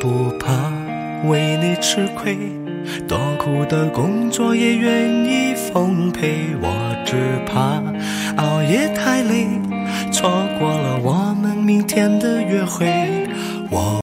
不怕为你吃亏，多苦的工作也愿意奉陪。我只怕熬夜太累，错过了我们明天的约会。我